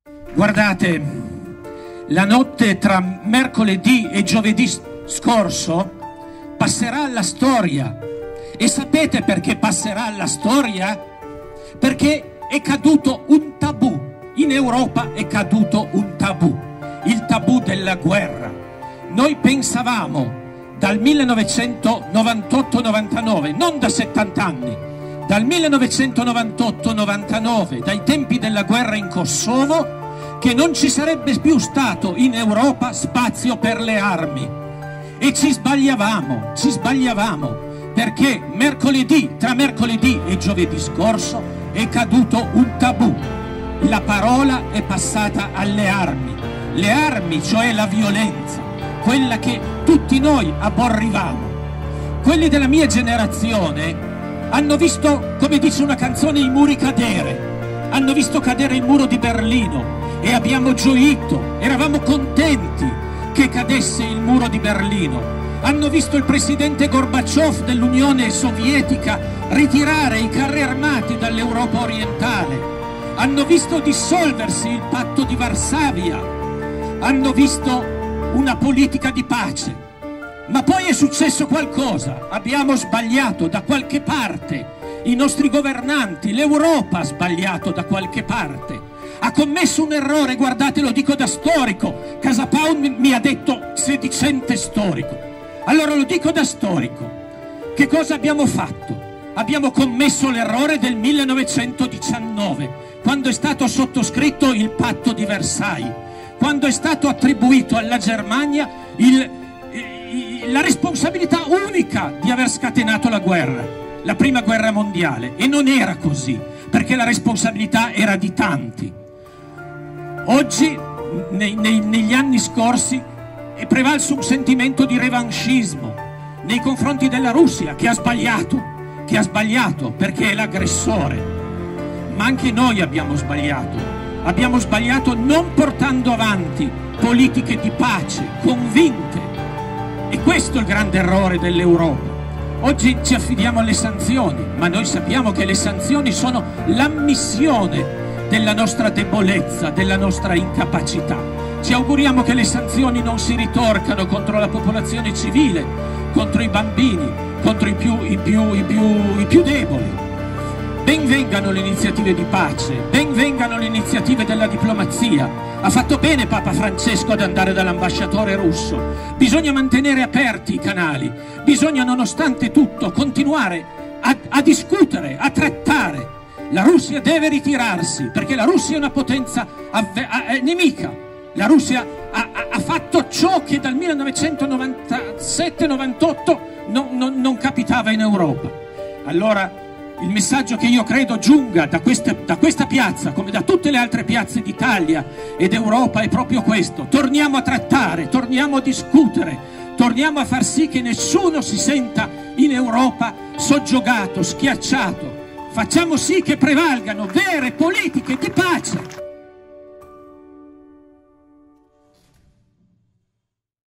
Guardate, la notte tra mercoledì e giovedì scorso passerà alla storia. E sapete perché passerà alla storia? Perché è caduto un tabù. In Europa è caduto un tabù, il tabù della guerra. Noi pensavamo dal 1998-99, non da 70 anni, dal 1998-99, dai tempi della guerra in Kosovo, che non ci sarebbe più stato in Europa spazio per le armi. E ci sbagliavamo, perché tra mercoledì e giovedì scorso è caduto un tabù. La parola è passata alle armi. Le armi, cioè la violenza, quella che tutti noi aborrivamo. Quelli della mia generazione hanno visto, come dice una canzone, i muri cadere. Hanno visto cadere il muro di Berlino e abbiamo gioito, eravamo contenti che cadesse il muro di Berlino. Hanno visto il presidente Gorbaciov dell'Unione Sovietica ritirare i carri armati dall'Europa orientale. Hanno visto dissolversi il patto di Varsavia. Hanno visto una politica di pace. Ma poi è successo qualcosa. Abbiamo sbagliato da qualche parte. I nostri governanti, l'Europa ha sbagliato da qualche parte. Ha commesso un errore, guardate, lo dico da storico. Casa Pound mi ha detto sedicente storico. Allora lo dico da storico. Che cosa abbiamo fatto? Abbiamo commesso l'errore del 1919, quando è stato sottoscritto il patto di Versailles, quando è stato attribuito alla Germania la responsabilità unica di aver scatenato la guerra, la prima guerra mondiale. E non era così, perché la responsabilità era di tanti. Oggi, negli anni scorsi, è prevalso un sentimento di revanchismo nei confronti della Russia, che ha sbagliato perché è l'aggressore. Ma anche noi abbiamo sbagliato non portando avanti politiche di pace convinte. E questo è il grande errore dell'Europa. Oggi ci affidiamo alle sanzioni, ma noi sappiamo che le sanzioni sono l'ammissione della nostra debolezza, della nostra incapacità. Ci auguriamo che le sanzioni non si ritorcano contro la popolazione civile, contro i bambini, contro i più deboli. Ben vengano le iniziative di pace, ben vengano le iniziative della diplomazia. Ha fatto bene Papa Francesco ad andare dall'ambasciatore russo. Bisogna mantenere aperti i canali, bisogna nonostante tutto continuare a discutere, a trattare. La Russia deve ritirarsi, perché la Russia è una potenza nemica. La Russia ha fatto ciò che dal 1997-98 non capitava in Europa. Allora il messaggio che io credo giunga da questa piazza, come da tutte le altre piazze d'Italia e d'Europa, è proprio questo: torniamo a trattare, torniamo a discutere, torniamo a far sì che nessuno si senta in Europa soggiogato, schiacciato. Facciamo sì che prevalgano vere politiche di pace.